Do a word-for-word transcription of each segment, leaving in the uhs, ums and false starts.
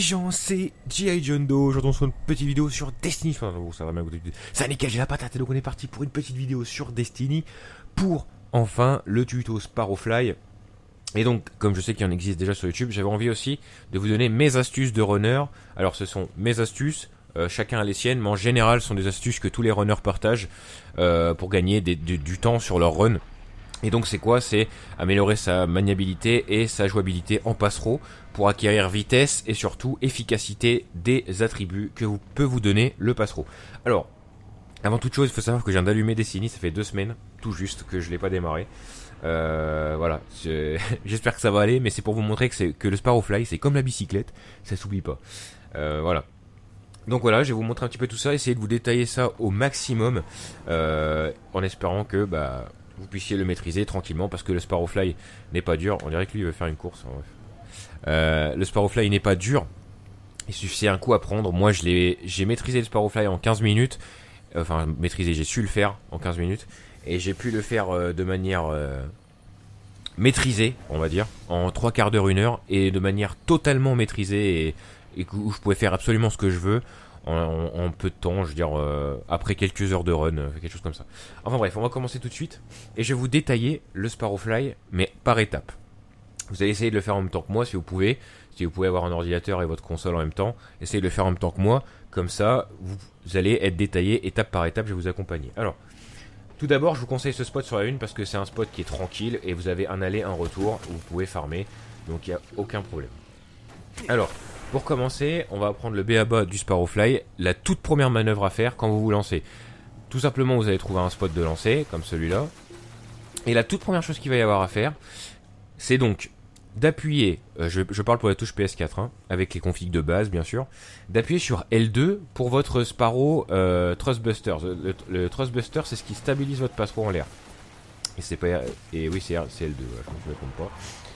gens, c'est G I John Doe. Aujourd'hui on se fait une petite vidéo sur Destiny. Enfin bon, ça va même. Ça nickel, j'ai la patate. Et donc on est parti pour une petite vidéo sur Destiny. Pour enfin le tuto Sparrowfly. Et donc, comme je sais qu'il en existe déjà sur YouTube, j'avais envie aussi de vous donner mes astuces de runner. Alors ce sont mes astuces, euh, chacun a les siennes, mais en général ce sont des astuces que tous les runners partagent euh, pour gagner des, du, du temps sur leur run. Et donc c'est quoi? C'est améliorer sa maniabilité et sa jouabilité en passereau pour acquérir vitesse et surtout efficacité des attributs que vous, peut vous donner le passereau. Alors, avant toute chose, il faut savoir que je viens d'allumer Destiny, ça fait deux semaines, tout juste, que je l'ai pas démarré. Euh, voilà, j'espère que ça va aller, mais c'est pour vous montrer que, c'est, que le Sparrowfly, c'est comme la bicyclette, ça s'oublie pas. Euh, voilà. Donc voilà, je vais vous montrer un petit peu tout ça, essayer de vous détailler ça au maximum, euh, en espérant que bah, vous puissiez le maîtriser tranquillement, parce que le Sparrowfly n'est pas dur. On dirait que lui il veut faire une course. En bref. Euh, le Sparrowfly n'est pas dur, il suffit un coup à prendre. Moi je l'ai, j'ai maîtrisé le Sparrowfly en quinze minutes, enfin maîtrisé, j'ai su le faire en quinze minutes. Et j'ai pu le faire euh, de manière euh, maîtrisée, on va dire, en trois quarts d'heure, une heure, et de manière totalement maîtrisée, et, et où je pouvais faire absolument ce que je veux, en, en, en peu de temps, je veux dire, euh, après quelques heures de run, euh, quelque chose comme ça. Enfin bref, on va commencer tout de suite, et je vais vous détailler le Sparrowfly, mais par étapes. Vous allez essayer de le faire en même temps que moi, si vous pouvez, si vous pouvez avoir un ordinateur et votre console en même temps, essayez de le faire en même temps que moi, comme ça, vous, vous allez être détaillé étape par étape, je vais vous accompagner. Alors, tout d'abord, je vous conseille ce spot sur la une parce que c'est un spot qui est tranquille et vous avez un aller, un retour où vous pouvez farmer, donc il n'y a aucun problème. Alors, pour commencer, on va prendre le B A B A du Sparrowfly, la toute première manœuvre à faire quand vous vous lancez. Tout simplement, vous allez trouver un spot de lancer, comme celui-là, et la toute première chose qu'il va y avoir à faire, c'est donc d'appuyer, euh, je, je parle pour la touche P S quatre, hein, avec les configs de base bien sûr, d'appuyer sur L deux pour votre Sparrow euh, Thrustbuster. Le, le Thrustbuster, c'est ce qui stabilise votre passereau en l'air. Et c'est pas, et oui c'est L deux, ouais, je me trompe pas.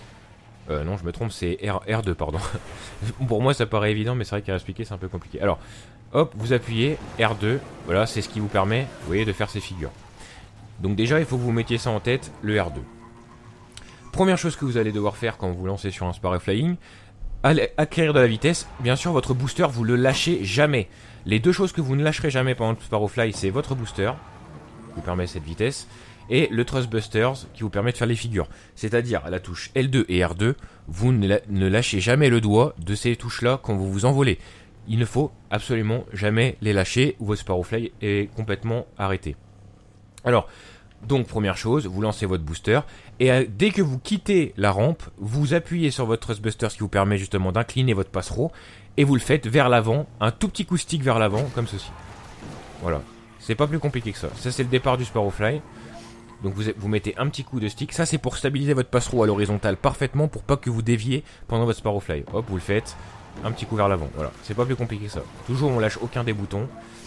Euh, non je me trompe, c'est R deux pardon. Pour moi ça paraît évident, mais c'est vrai qu'à expliquer c'est un peu compliqué. Alors, hop, vous appuyez R deux, voilà, c'est ce qui vous permet, vous voyez, de faire ces figures. Donc déjà il faut que vous mettiez ça en tête, le R deux. Première chose que vous allez devoir faire quand vous vous lancez sur un Sparrowflying, acquérir de la vitesse. Bien sûr, votre booster, vous le lâchez jamais. Les deux choses que vous ne lâcherez jamais pendant le Sparrowfly, c'est votre booster, qui vous permet cette vitesse, et le Thrustbusters, qui vous permet de faire les figures. C'est-à-dire, à la touche L deux et R deux, vous ne lâchez jamais le doigt de ces touches-là quand vous vous envolez. Il ne faut absolument jamais les lâcher, ou votre Sparrowfly est complètement arrêté. Alors, donc première chose, vous lancez votre booster et euh, dès que vous quittez la rampe, vous appuyez sur votre Thrustbuster, ce qui vous permet justement d'incliner votre passereau et vous le faites vers l'avant, un tout petit coup stick vers l'avant comme ceci. Voilà, c'est pas plus compliqué que ça. Ça c'est le départ du Sparrowfly. Donc vous, vous mettez un petit coup de stick, ça c'est pour stabiliser votre passereau à l'horizontale parfaitement pour pas que vous déviez pendant votre Sparrowfly. Hop, vous le faites, un petit coup vers l'avant. Voilà, c'est pas plus compliqué que ça. Toujours on lâche aucun des boutons.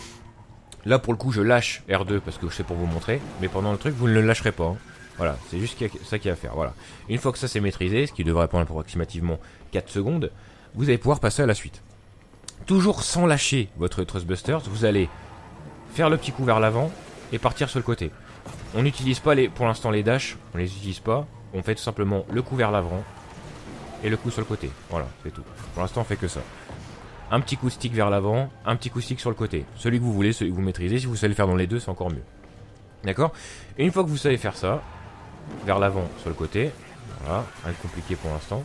Là pour le coup je lâche R deux parce que c'est pour vous montrer, mais pendant le truc vous ne le lâcherez pas, hein. Voilà, c'est juste ça qu'il y a à faire, voilà. Une fois que ça c'est maîtrisé, ce qui devrait prendre approximativement quatre secondes, vous allez pouvoir passer à la suite. Toujours sans lâcher votre Thrustbusters, vous allez faire le petit coup vers l'avant et partir sur le côté. On n'utilise pas les, pour l'instant les dashs, on les utilise pas, on fait tout simplement le coup vers l'avant et le coup sur le côté, voilà, c'est tout. Pour l'instant on fait que ça. Un petit coup de stick vers l'avant, un petit coup de stick sur le côté. Celui que vous voulez, celui que vous maîtrisez. Si vous savez le faire dans les deux, c'est encore mieux. D'accord? Et une fois que vous savez faire ça, vers l'avant, sur le côté, voilà, rien de compliqué pour l'instant.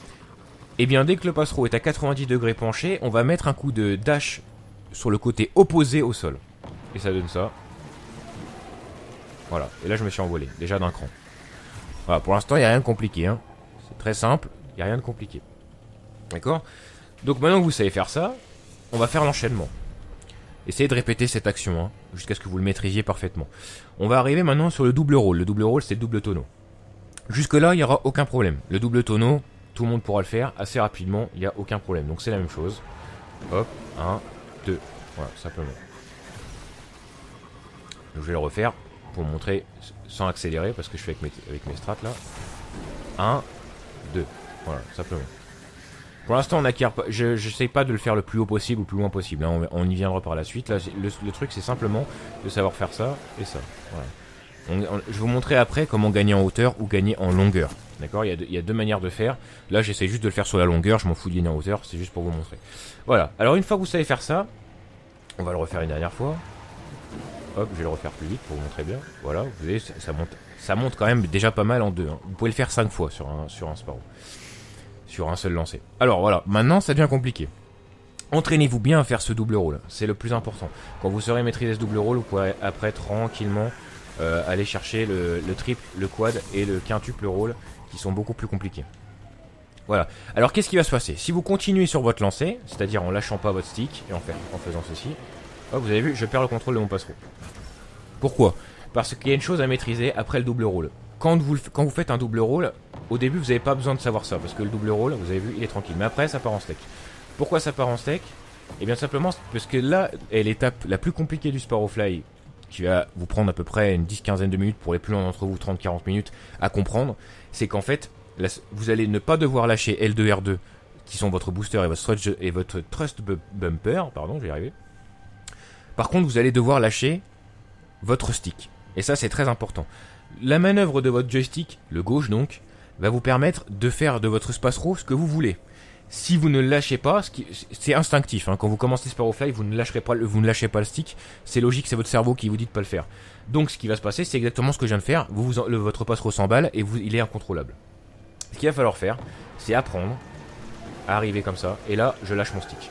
Et bien, dès que le passereau est à quatre-vingt-dix degrés penché, on va mettre un coup de dash sur le côté opposé au sol. Et ça donne ça. Voilà. Et là, je me suis envolé, déjà d'un cran. Voilà, pour l'instant, il n'y a rien de compliqué, hein. C'est très simple, il n'y a rien de compliqué. D'accord? Donc maintenant que vous savez faire ça, on va faire l'enchaînement. Essayez de répéter cette action, hein, jusqu'à ce que vous le maîtrisiez parfaitement. On va arriver maintenant sur le double roll. Le double roll, c'est le double tonneau. Jusque là, il n'y aura aucun problème. Le double tonneau, tout le monde pourra le faire assez rapidement, il n'y a aucun problème. Donc c'est la même chose. Hop, un, deux, voilà, simplement. Donc je vais le refaire pour montrer sans accélérer, parce que je fais avec mes, avec mes strats là. un, deux, voilà, simplement. Pour l'instant on acquiert pas, je n'essaye pas de le faire le plus haut possible ou le plus loin possible, hein. on, on y viendra par la suite. Là, le, le truc c'est simplement de savoir faire ça et ça, voilà. On, on, je vais vous montrer après comment gagner en hauteur ou gagner en longueur. D'accord, il y a de, il y a deux manières de faire. Là, j'essaie juste de le faire sur la longueur. Je m'en fous de gagner en hauteur. C'est juste pour vous montrer. Voilà. Alors, une fois que vous savez faire ça, on va le refaire une dernière fois. Hop, je vais le refaire plus vite pour vous montrer bien. Voilà, vous voyez, ça, ça monte, ça monte quand même déjà pas mal en deux. Hein. Vous pouvez le faire cinq fois sur un, sur un Sparrow. Sur un seul lancer. Alors voilà, maintenant ça devient compliqué. Entraînez-vous bien à faire ce double rôle. C'est le plus important. Quand vous saurez maîtriser ce double rôle, vous pourrez après tranquillement euh, aller chercher le, le triple, le quad et le quintuple rôle qui sont beaucoup plus compliqués. Voilà. Alors qu'est-ce qui va se passer? Si vous continuez sur votre lancer, c'est-à-dire en lâchant pas votre stick et en, fait, en faisant ceci, hop, vous avez vu, je perds le contrôle de mon passereau. Pourquoi? Parce qu'il y a une chose à maîtriser après le double rôle. Quand vous, quand vous faites un double rôle, au début vous n'avez pas besoin de savoir ça, parce que le double rôle, vous avez vu, il est tranquille. Mais après, ça part en steak. Pourquoi ça part en steak? Eh bien simplement parce que là est l'étape la plus compliquée du Sparrowfly, qui va vous prendre à peu près une dix quinzaine de minutes, pour les plus longs d'entre vous, trente quarante minutes à comprendre. C'est qu'en fait, là, vous allez ne pas devoir lâcher L deux R deux, qui sont votre booster et votre, stretch, et votre thrust bumper, pardon, je vais y arriver. Par contre, vous allez devoir lâcher votre stick. Et ça, c'est très important. La manœuvre de votre joystick, le gauche donc, va vous permettre de faire de votre Spacero ce que vous voulez. Si vous ne le lâchez pas, c'est instinctif. Hein, quand vous commencez Sparrowfly, vous ne lâcherez pas, vous ne lâchez pas le stick. C'est logique, c'est votre cerveau qui vous dit de pas le faire. Donc, ce qui va se passer, c'est exactement ce que je viens de faire. Vous, vous le, votre Spacero s'emballe et vous, il est incontrôlable. Ce qu'il va falloir faire, c'est apprendre à arriver comme ça. Et là, je lâche mon stick.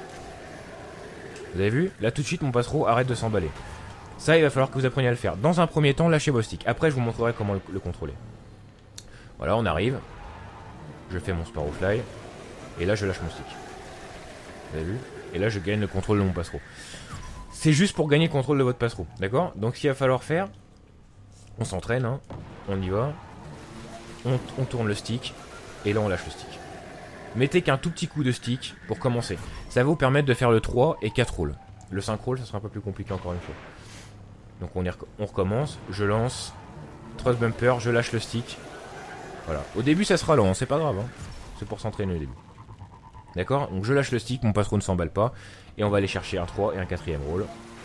Vous avez vu? Là, tout de suite, mon Spacero arrête de s'emballer. Ça, il va falloir que vous appreniez à le faire. Dans un premier temps, lâchez vos sticks. Après, je vous montrerai comment le, le contrôler. Voilà, on arrive. Je fais mon Sparrowfly. Et là, je lâche mon stick. Vous avez vu? Et là, je gagne le contrôle de mon passereau. C'est juste pour gagner le contrôle de votre passereau. D'accord? Donc, ce qu'il va falloir faire, on s'entraîne. Hein. On y va. On, on tourne le stick. Et là, on lâche le stick. Mettez qu'un tout petit coup de stick pour commencer. Ça va vous permettre de faire le trois et quatre rôles. Le cinq rôles, ça sera un peu plus compliqué encore une fois. Donc on, y rec on recommence, je lance, thrust bumper, je lâche le stick. Voilà. Au début ça sera lent, c'est pas grave. Hein. C'est pour s'entraîner au début. D'accord? Donc je lâche le stick, mon passereau ne s'emballe pas. Et on va aller chercher un trois et un quatrième rôle.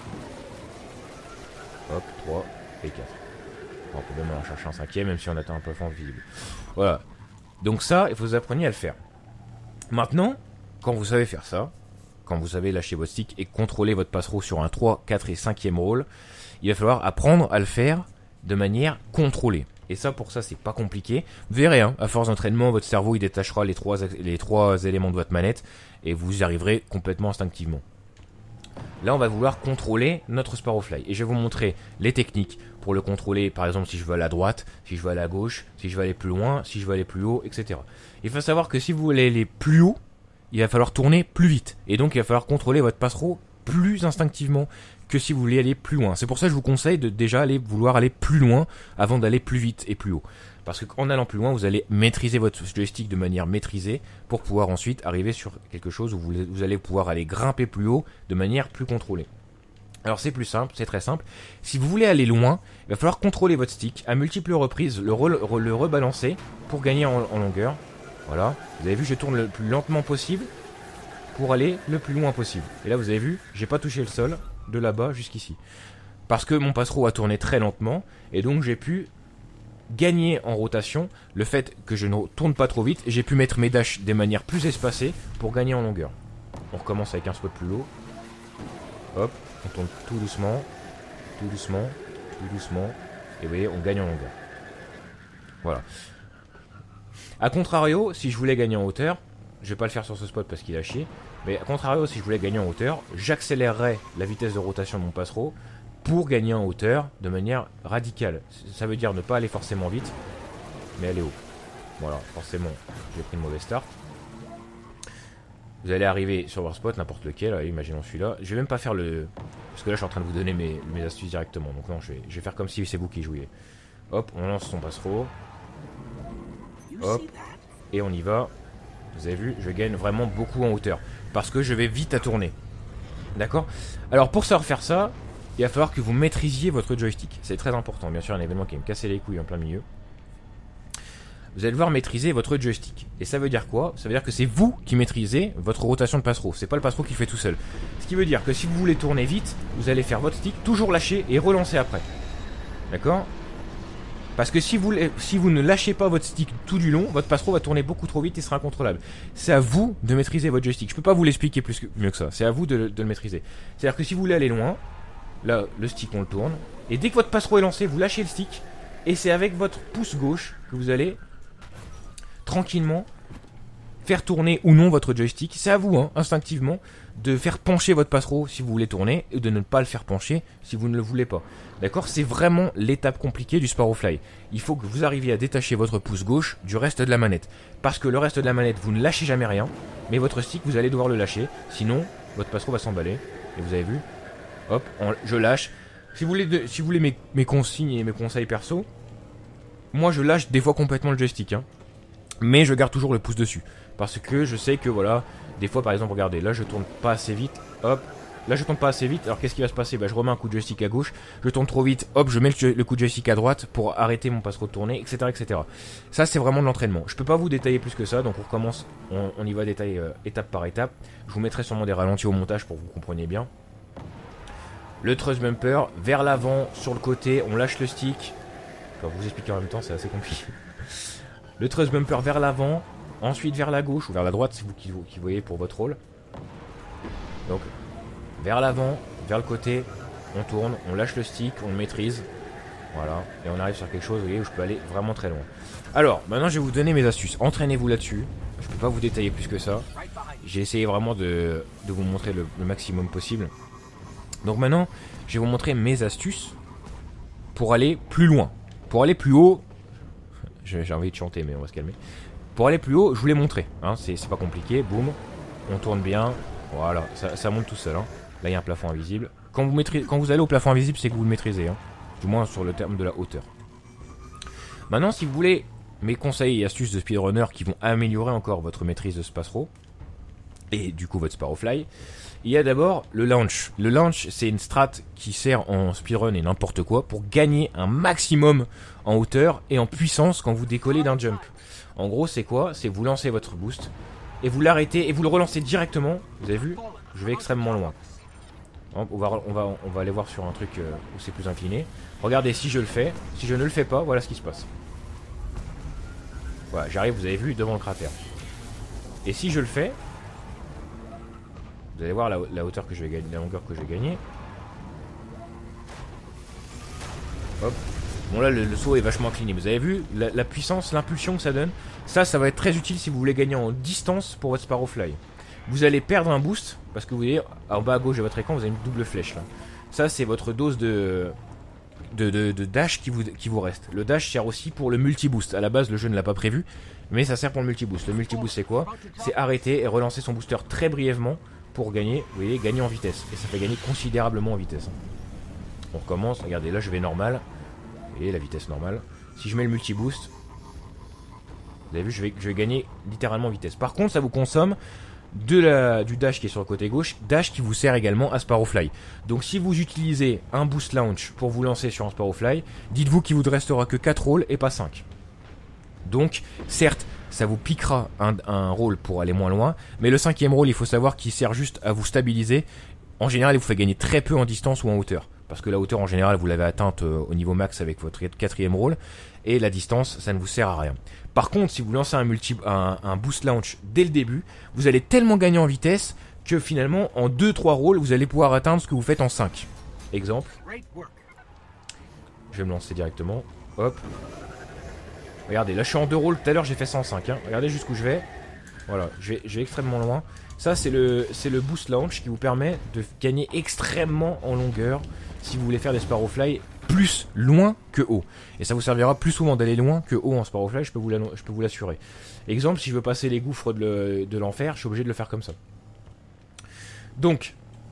Hop, trois et quatre. Bon, on peut même en chercher un cinquième, même si on atteint un plafond visible. Voilà. Donc ça, il faut vous appreniez à le faire. Maintenant, quand vous savez faire ça, quand vous savez lâcher votre stick et contrôler votre passereau sur un trois, quatre et cinquième rôle, il va falloir apprendre à le faire de manière contrôlée. Et ça, pour ça, c'est pas compliqué. Vous verrez, hein, à force d'entraînement, votre cerveau il détachera les trois, les trois éléments de votre manette et vous y arriverez complètement instinctivement. Là, on va vouloir contrôler notre Sparrowfly. Et je vais vous montrer les techniques pour le contrôler. Par exemple, si je veux aller à droite, si je veux aller à gauche, si je veux aller plus loin, si je veux aller plus haut, et cetera. Il faut savoir que si vous voulez aller plus haut, il va falloir tourner plus vite. Et donc, il va falloir contrôler votre passereau plus instinctivement que si vous voulez aller plus loin. C'est pour ça que je vous conseille de déjà aller vouloir aller plus loin avant d'aller plus vite et plus haut. Parce qu'en allant plus loin, vous allez maîtriser votre joystick de manière maîtrisée pour pouvoir ensuite arriver sur quelque chose où vous, vous allez pouvoir aller grimper plus haut de manière plus contrôlée. Alors c'est plus simple, c'est très simple. Si vous voulez aller loin, il va falloir contrôler votre stick à multiples reprises, le, re, le rebalancer pour gagner en, en longueur. Voilà, vous avez vu, je tourne le plus lentement possible pour aller le plus loin possible. Et là vous avez vu, j'ai pas touché le sol de là-bas jusqu'ici. Parce que mon passereau a tourné très lentement et donc j'ai pu gagner en rotation. Le fait que je ne tourne pas trop vite, j'ai pu mettre mes dashs de manière plus espacée pour gagner en longueur. On recommence avec un spot plus low. Hop, on tourne tout doucement, tout doucement, tout doucement. Et vous voyez, on gagne en longueur. Voilà. A contrario, si je voulais gagner en hauteur, je vais pas le faire sur ce spot parce qu'il a chier, mais a contrario, si je voulais gagner en hauteur, j'accélérerais la vitesse de rotation de mon passereau pour gagner en hauteur de manière radicale. Ça veut dire ne pas aller forcément vite, mais aller haut. Voilà, forcément, j'ai pris une mauvaise start. Vous allez arriver sur votre spot, n'importe lequel, allez, imaginons celui-là. Je vais même pas faire le... Parce que là, je suis en train de vous donner mes, mes astuces directement. Donc non, je vais, je vais faire comme si c'est vous qui jouiez. Hop, on lance son passereau. Hop, et on y va. Vous avez vu, je gagne vraiment beaucoup en hauteur. Parce que je vais vite à tourner. D'accord? Alors pour savoir faire ça, il va falloir que vous maîtrisiez votre joystick. C'est très important. Bien sûr, un événement qui va me casser les couilles en plein milieu. Vous allez devoir maîtriser votre joystick. Et ça veut dire quoi? Ça veut dire que c'est vous qui maîtrisez votre rotation de passereau. C'est pas le passereau qui fait tout seul. Ce qui veut dire que si vous voulez tourner vite, vous allez faire votre stick, toujours lâcher et relancer après. D'accord? Parce que si vous, si vous ne lâchez pas votre stick tout du long, votre passe-through va tourner beaucoup trop vite et sera incontrôlable. C'est à vous de maîtriser votre joystick. Je peux pas vous l'expliquer plus que, mieux que ça. C'est à vous de, de le maîtriser. C'est-à-dire que si vous voulez aller loin, là, le stick on le tourne. Et dès que votre passe-through est lancé, vous lâchez le stick. Et c'est avec votre pouce gauche que vous allez tranquillement faire tourner ou non votre joystick. C'est à vous, hein, instinctivement, de faire pencher votre passe-through si vous voulez tourner et de ne pas le faire pencher si vous ne le voulez pas. D'accord? C'est vraiment l'étape compliquée du Sparrowfly. Il faut que vous arriviez à détacher votre pouce gauche du reste de la manette. Parce que le reste de la manette, vous ne lâchez jamais rien, mais votre stick, vous allez devoir le lâcher. Sinon, votre passe-through va s'emballer. Et vous avez vu? Hop, on, je lâche. Si vous voulez, de, si vous voulez mes, mes consignes et mes conseils perso, moi je lâche des fois complètement le joystick. Hein. Mais je garde toujours le pouce dessus. Parce que je sais que voilà, des fois par exemple, regardez, là je tourne pas assez vite, hop, là je tourne pas assez vite, alors qu'est-ce qui va se passer? Bah je remets un coup de joystick à gauche, je tourne trop vite, hop, je mets le, le coup de joystick à droite pour arrêter mon passe-through de tourner, et cetera et cetera. Ça c'est vraiment de l'entraînement. Je peux pas vous détailler plus que ça, donc on recommence, on, on y va détailler euh, étape par étape. Je vous mettrai sûrement des ralentis au montage pour que vous compreniez bien. Le thrust bumper, vers l'avant, sur le côté, on lâche le stick. Je vais vous expliquer en même temps, c'est assez compliqué. Le thrust bumper vers l'avant, ensuite vers la gauche ou vers la droite, c'est vous qui, qui voyez pour votre rôle. Donc, vers l'avant, vers le côté, on tourne, on lâche le stick, on le maîtrise. Voilà, et on arrive sur quelque chose, vous voyez, où je peux aller vraiment très loin. Alors, maintenant je vais vous donner mes astuces. Entraînez-vous là-dessus. Je peux pas vous détailler plus que ça. J'ai essayé vraiment de, de vous montrer le, le maximum possible. Donc maintenant, je vais vous montrer mes astuces pour aller plus loin. Pour aller plus haut, j'ai envie de chanter, mais on va se calmer. Pour aller plus haut, je vous l'ai montré. Hein, c'est pas compliqué. Boum, on tourne bien. Voilà, ça, ça monte tout seul. Hein. Là, il y a un plafond invisible. Quand vous, maîtrisez, quand vous allez au plafond invisible, c'est que vous le maîtrisez. Hein. Du moins sur le terme de la hauteur. Maintenant, si vous voulez mes conseils et astuces de speedrunner qui vont améliorer encore votre maîtrise de ce passe-through, et du coup votre Sparrowfly, il y a d'abord le launch. Le launch, c'est une strat qui sert en speedrun et n'importe quoi pour gagner un maximum en hauteur et en puissance quand vous décollez d'un jump. En gros, c'est quoi? C'est vous lancez votre boost et vous l'arrêtez et vous le relancez directement. Vous avez vu? Je vais extrêmement loin. On va, on va, on va aller voir sur un truc où c'est plus incliné. Regardez, si je le fais, si je ne le fais pas, voilà ce qui se passe. Voilà, j'arrive, vous avez vu, devant le cratère. Et si je le fais, vous allez voir la, la hauteur que je vais gagner, la longueur que je vais gagner. Hop. Bon là le, le saut est vachement incliné. Vous avez vu la, la puissance, l'impulsion que ça donne. Ça, ça va être très utile si vous voulez gagner en distance pour votre Sparrowfly. Vous allez perdre un boost parce que vous voyez en bas à gauche de votre écran, vous avez une double flèche là. Ça c'est votre dose de, de, de, de dash qui vous, qui vous reste. Le dash sert aussi pour le multi-boost. À la base le jeu ne l'a pas prévu, mais ça sert pour le multi-boost. Le multi-boost c'est quoi? C'est arrêter et relancer son booster très brièvement pour gagner, vous voyez, gagner en vitesse. Et ça fait gagner considérablement en vitesse. On recommence, regardez, là je vais normal. Vous voyez, la vitesse normale. Si je mets le multi-boost, vous avez vu, je vais, je vais gagner littéralement en vitesse. Par contre, ça vous consomme de la, du dash qui est sur le côté gauche, dash qui vous sert également à Sparrowfly. Donc si vous utilisez un boost launch pour vous lancer sur un Sparrowfly, dites-vous qu'il vous ne restera que quatre rôles et pas cinq. Donc, certes, ça vous piquera un, un rôle pour aller moins loin, mais le cinquième rôle, il faut savoir qu'il sert juste à vous stabiliser. En général, il vous fait gagner très peu en distance ou en hauteur. Parce que la hauteur, en général, vous l'avez atteinte euh, au niveau max avec votre quatrième rôle. Et la distance, ça ne vous sert à rien. Par contre, si vous lancez un, multi, un, un boost launch dès le début, vous allez tellement gagner en vitesse que finalement, en deux trois rôles, vous allez pouvoir atteindre ce que vous faites en cinq. Exemple. Je vais me lancer directement. Hop. Regardez, là je suis en deux rôles. Tout à l'heure, j'ai fait cent cinq. Hein. Regardez jusqu'où je vais. Voilà, je vais, je vais extrêmement loin. Ça, c'est le, c'est le boost launch qui vous permet de gagner extrêmement en longueur si vous voulez faire des Sparrowfly plus loin que haut. Et ça vous servira plus souvent d'aller loin que haut en Sparrowfly, je peux vous, je peux vous l'assurer. Exemple, si je veux passer les gouffres de, de l'enfer, je suis obligé de le faire comme ça. Donc,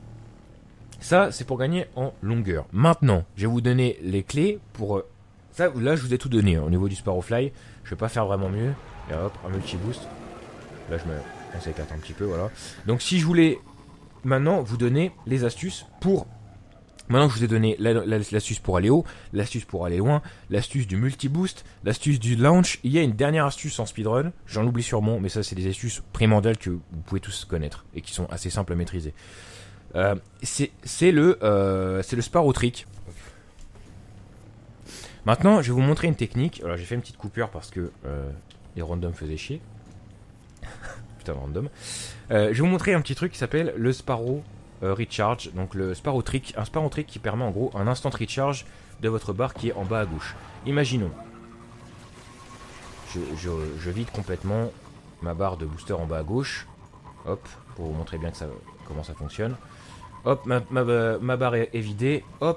ça, c'est pour gagner en longueur. Maintenant, je vais vous donner les clés pour... Ça, là, je vous ai tout donné hein, au niveau du Sparrowfly. Je vais pas faire vraiment mieux. Et hop, un multi-boost. Là, je me... on s'écarte un petit peu, voilà. Donc, si je voulais maintenant vous donner les astuces pour... Maintenant que je vous ai donné l'astuce pour aller haut, l'astuce pour aller loin, l'astuce du multi-boost, l'astuce du launch, il y a une dernière astuce en speedrun, j'en oublie sûrement, mais ça c'est des astuces primordiales que vous pouvez tous connaître et qui sont assez simples à maîtriser. Euh, c'est le, euh, c'est le Sparrow trick. Maintenant, je vais vous montrer une technique. Alors, j'ai fait une petite coupure parce que euh, les randoms faisaient chier. Putain, random. Euh, je vais vous montrer un petit truc qui s'appelle le Sparrow euh, Recharge. Donc, le Sparrow Trick. Un Sparrow Trick qui permet en gros un instant recharge de votre barre qui est en bas à gauche. Imaginons. Je, je, je vide complètement ma barre de booster en bas à gauche. Hop, pour vous montrer bien que ça, comment ça fonctionne. Hop, ma, ma, ma barre est, est vidée. Hop.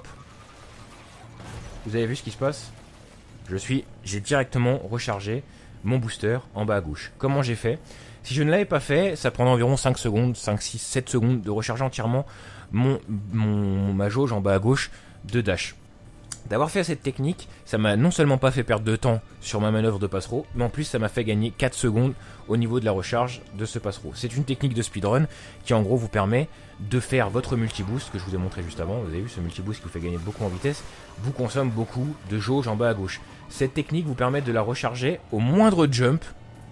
Vous avez vu ce qui se passe? Je suis, j'ai directement rechargé mon booster en bas à gauche. Comment j'ai fait? Si je ne l'avais pas fait, ça prendrait environ cinq secondes, cinq, six, sept secondes de recharger entièrement mon, mon, ma jauge en bas à gauche de dash. D'avoir fait cette technique, ça m'a non seulement pas fait perdre de temps sur ma manœuvre de passereau, mais en plus ça m'a fait gagner quatre secondes au niveau de la recharge de ce passereau. C'est une technique de speedrun qui en gros vous permet de faire votre multiboost que je vous ai montré juste avant. Vous avez vu ce multiboost qui vous fait gagner beaucoup en vitesse, vous consomme beaucoup de jauge en bas à gauche. Cette technique vous permet de la recharger au moindre jump,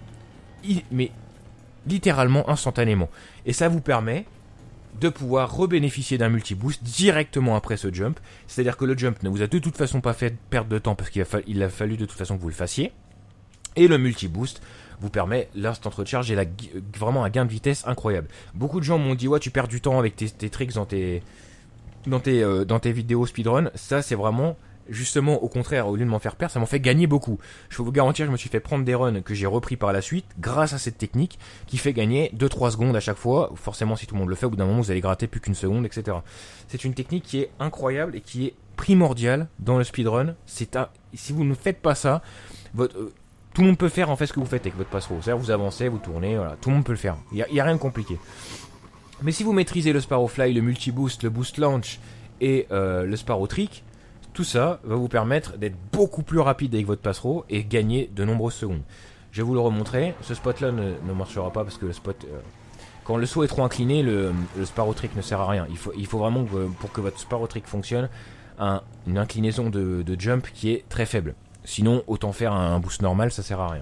mais littéralement instantanément. Et ça vous permet de pouvoir rebénéficier d'un multiboost directement après ce jump. C'est-à-dire que le jump ne vous a de toute façon pas fait perdre de temps parce qu'il a, fa il a fallu de toute façon que vous le fassiez. Et le multiboost vous permet l'instant recharge et la, vraiment un gain de vitesse incroyable. Beaucoup de gens m'ont dit ouais tu perds du temps avec tes, tes tricks dans tes, dans, tes, euh, dans tes vidéos speedrun. Ça c'est vraiment justement au contraire, au lieu de m'en faire perdre, ça m'en fait gagner beaucoup. Je peux vous garantir, je me suis fait prendre des runs que j'ai repris par la suite grâce à cette technique qui fait gagner deux trois secondes à chaque fois. Forcément, si tout le monde le fait, au bout d'un moment, vous allez gratter plus qu'une seconde, et cetera. C'est une technique qui est incroyable et qui est primordiale dans le speedrun. C'est un... Si vous ne faites pas ça, votre... euh, tout le monde peut faire en fait ce que vous faites avec votre passereau. C'est-à-dire vous avancez, vous tournez, voilà, tout le monde peut le faire. Il n'y a, a rien de compliqué. Mais si vous maîtrisez le Sparrow Fly, le multi-boost, le boost launch et euh, le Sparrow Trick, tout ça va vous permettre d'être beaucoup plus rapide avec votre passereau et gagner de nombreuses secondes. Je vais vous le remontrer. Ce spot là ne, ne marchera pas parce que le spot... Euh, quand le saut est trop incliné, le, le Sparrow Trick ne sert à rien. Il faut, il faut vraiment que pour que votre Sparrow Trick fonctionne, un, une inclinaison de, de jump qui est très faible. Sinon, autant faire un, un boost normal, ça sert à rien.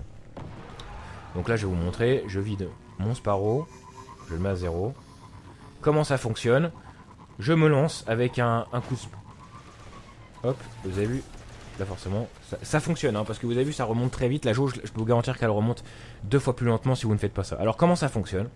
Donc là, je vais vous montrer. Je vide mon Sparrow. Je le mets à zéro. Comment ça fonctionne? Je me lance avec un, un coup de... Hop, vous avez vu, là forcément, ça, ça fonctionne, hein, parce que vous avez vu, ça remonte très vite. La jauge, je peux vous garantir qu'elle remonte deux fois plus lentement si vous ne faites pas ça. Alors comment ça fonctionne?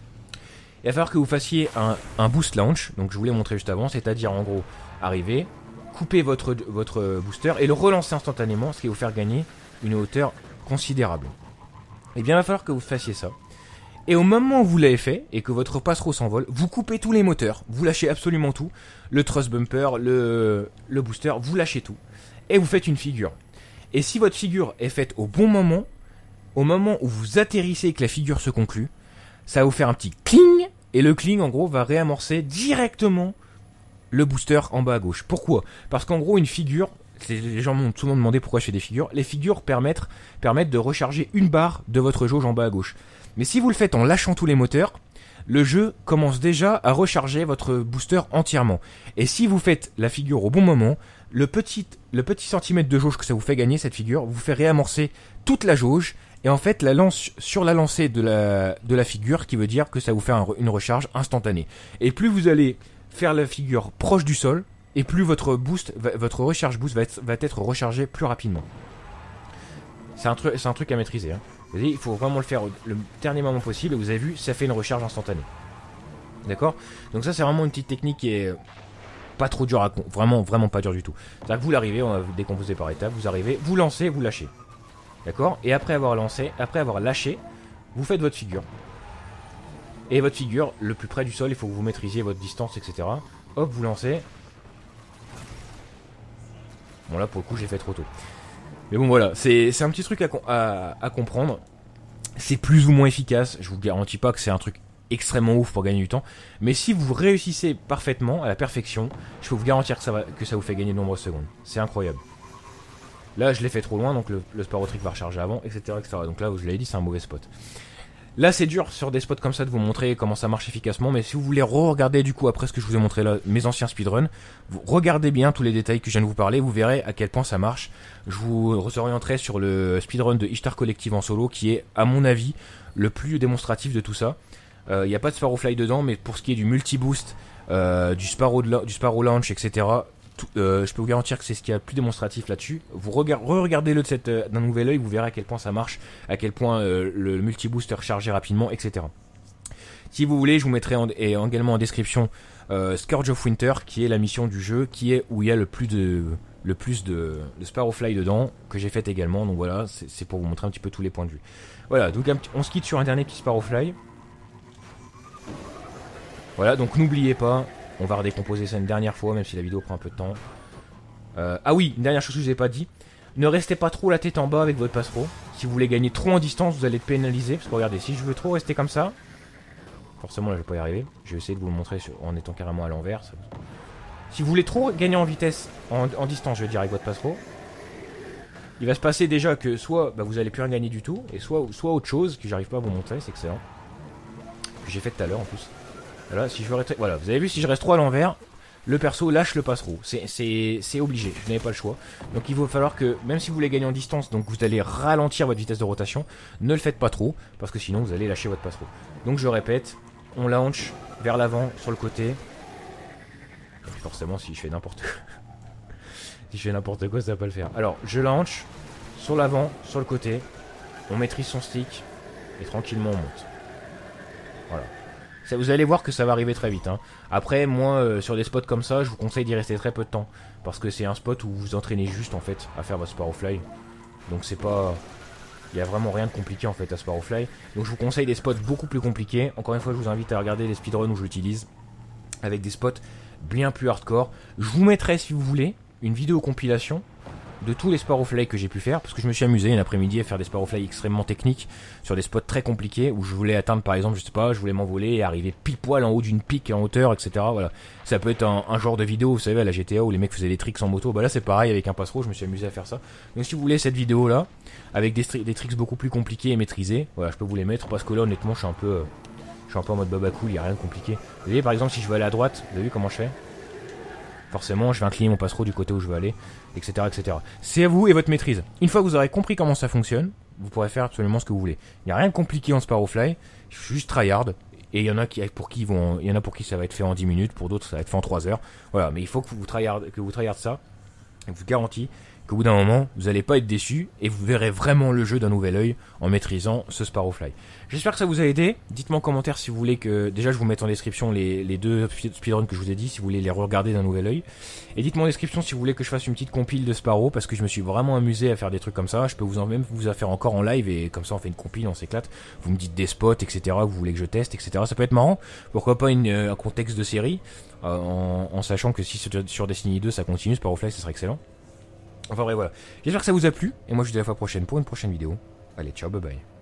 Il va falloir que vous fassiez un, un boost launch, donc je vous l'ai montré juste avant, c'est-à-dire en gros, arriver, couper votre, votre booster et le relancer instantanément, ce qui va vous faire gagner une hauteur considérable. Et bien il va falloir que vous fassiez ça. Et au moment où vous l'avez fait, et que votre passereau s'envole, vous coupez tous les moteurs, vous lâchez absolument tout, le thrust bumper, le, le booster, vous lâchez tout, et vous faites une figure. Et si votre figure est faite au bon moment, au moment où vous atterrissez et que la figure se conclut, ça va vous faire un petit cling, et le cling en gros va réamorcer directement le booster en bas à gauche. Pourquoi? Parce qu'en gros une figure, les gens m'ont souvent demandé pourquoi je fais des figures, les figures permettent, permettent de recharger une barre de votre jauge en bas à gauche. Mais si vous le faites en lâchant tous les moteurs, le jeu commence déjà à recharger votre booster entièrement. Et si vous faites la figure au bon moment, le petit, le petit centimètre de jauge que ça vous fait gagner, cette figure, vous fait réamorcer toute la jauge. Et en fait, la lance sur la lancée de la, de la figure, qui veut dire que ça vous fait un, une recharge instantanée. Et plus vous allez faire la figure proche du sol, et plus votre boost, votre recharge boost va être, va être rechargé plus rapidement. C'est un, c'est un truc à maîtriser, hein. Il faut vraiment le faire le dernier moment possible. Et vous avez vu, ça fait une recharge instantanée. D'accord? Donc ça, c'est vraiment une petite technique qui est pas trop dure à... Vraiment, vraiment pas dure du tout. C'est-à-dire que vous l'arrivez, on va vous décomposer par étapes. Vous arrivez, vous lancez, vous lâchez. D'accord? Et après avoir lancé, après avoir lâché, vous faites votre figure. Et votre figure, le plus près du sol, il faut que vous maîtrisiez votre distance, et cetera. Hop, vous lancez. Bon là, pour le coup, j'ai fait trop tôt. Mais bon voilà, c'est un petit truc à, à, à comprendre. C'est plus ou moins efficace. Je vous garantis pas que c'est un truc extrêmement ouf pour gagner du temps. Mais si vous réussissez parfaitement, à la perfection, je peux vous garantir que ça, va, que ça vous fait gagner de nombreuses secondes. C'est incroyable. Là, je l'ai fait trop loin, donc le, le Sparrow Trick va recharger avant, et cetera, et cetera. Donc là, je l'avais dit, c'est un mauvais spot. Là, c'est dur sur des spots comme ça de vous montrer comment ça marche efficacement, mais si vous voulez re-regarder du coup après ce que je vous ai montré là, mes anciens speedruns, vous regardez bien tous les détails que je viens de vous parler, vous verrez à quel point ça marche. Je vous réorienterai sur le speedrun de Ishtar Collective en solo, qui est, à mon avis, le plus démonstratif de tout ça. Il euh, n'y a pas de Sparrow Fly dedans, mais pour ce qui est du multi-boost, euh, du, Sparrow du Sparrow Launch, et cetera, tout, euh, je peux vous garantir que c'est ce qu'il y a le plus démonstratif là-dessus. Vous re-regardez-le euh, d'un nouvel œil, vous verrez à quel point ça marche, à quel point euh, le multi-boost est rechargé rapidement, et cetera. Si vous voulez, je vous mettrai en, et également en description euh, Scourge of Winter, qui est la mission du jeu, qui est où il y a le plus de, le plus de, de Sparrowfly dedans, que j'ai fait également. Donc voilà, c'est pour vous montrer un petit peu tous les points de vue. Voilà, donc on se quitte sur un dernier petit Sparrowfly. Voilà, donc n'oubliez pas, on va redécomposer ça une dernière fois, même si la vidéo prend un peu de temps. Euh, ah oui, une dernière chose que je vous ai pas dit. Ne restez pas trop la tête en bas avec votre passereau. Si vous voulez gagner trop en distance, vous allez être pénalisé. Parce que regardez, si je veux trop rester comme ça, forcément là je vais pas y arriver. Je vais essayer de vous le montrer sur, en étant carrément à l'envers. Ça... Si vous voulez trop gagner en vitesse, en, en distance, je veux dire avec votre passereau, il va se passer déjà que soit bah, vous allez plus rien gagner du tout, et soit, soit autre chose que j'arrive pas à vous montrer, c'est excellent. Que j'ai fait tout à l'heure en plus. Voilà, si je veux rester... voilà, vous avez vu, si je reste trop à l'envers, le perso lâche le passereau. C'est obligé, je n'avais pas le choix. Donc il va falloir que, même si vous voulez gagner en distance, donc vous allez ralentir votre vitesse de rotation, ne le faites pas trop, parce que sinon vous allez lâcher votre passereau. Donc je répète, on launch vers l'avant, sur le côté. Forcément, si je fais n'importe quoi, si je fais n'importe quoi, ça va pas le faire. Alors, je launch sur l'avant, sur le côté. On maîtrise son stick et tranquillement on monte. Voilà. Ça, vous allez voir que ça va arriver très vite. Hein. Après, moi, euh, sur des spots comme ça, je vous conseille d'y rester très peu de temps, parce que c'est un spot où vous vous entraînez juste en fait à faire votre Sparrowfly. Donc c'est pas, il y a vraiment rien de compliqué en fait à Sparrowfly. Donc je vous conseille des spots beaucoup plus compliqués. Encore une fois, je vous invite à regarder les speedruns où je l'utilise, avec des spots bien plus hardcore. Je vous mettrai, si vous voulez, une vidéo compilation de tous les Sparrowfly que j'ai pu faire, parce que je me suis amusé un après-midi à faire des Sparrowfly extrêmement techniques sur des spots très compliqués où je voulais atteindre, par exemple, je sais pas, je voulais m'envoler et arriver pile poil en haut d'une pique en hauteur, et cetera. Voilà, ça peut être un, un genre de vidéo, vous savez, à la G T A où les mecs faisaient des tricks en moto. Bah là c'est pareil avec un passereau, je me suis amusé à faire ça. Donc si vous voulez cette vidéo là avec des, des tricks beaucoup plus compliqués et maîtrisés, voilà, je peux vous les mettre, parce que là honnêtement je suis un peu euh, je suis un peu en mode baba cool, il n'y a rien de compliqué. Vous voyez, par exemple, si je veux aller à droite, vous avez vu comment je fais? Forcément, je vais incliner mon passereau du côté où je veux aller, et cetera, et cetera. C'est à vous et votre maîtrise. Une fois que vous aurez compris comment ça fonctionne, vous pourrez faire absolument ce que vous voulez. Il n'y a rien de compliqué en Sparrowfly, je suis juste tryhard. Et il y en a qui pour qui vont, il y en a pour qui ça va être fait en dix minutes, pour d'autres ça va être fait en trois heures. Voilà, mais il faut que vous tryhard, que vous tryhard ça. Et je vous garantis qu'au bout d'un moment, vous n'allez pas être déçu et vous verrez vraiment le jeu d'un nouvel œil en maîtrisant ce Sparrowfly. J'espère que ça vous a aidé. Dites-moi en commentaire si vous voulez que... Déjà, je vous mette en description les, les deux speedruns que je vous ai dit, si vous voulez les regarder d'un nouvel œil. Et dites-moi en description si vous voulez que je fasse une petite compile de Sparrow, parce que je me suis vraiment amusé à faire des trucs comme ça. Je peux vous en même vous en faire encore en live, et comme ça on fait une compile, on s'éclate. Vous me dites des spots, et cetera, que vous voulez que je teste, et cetera. Ça peut être marrant. Pourquoi pas une, un contexte de série, euh, en, en sachant que si sur Destiny deux ça continue, Sparrowfly, ça serait excellent. Enfin bref, voilà. J'espère que ça vous a plu, et moi je vous dis à la fois prochaine pour une prochaine vidéo. Allez, ciao, bye bye.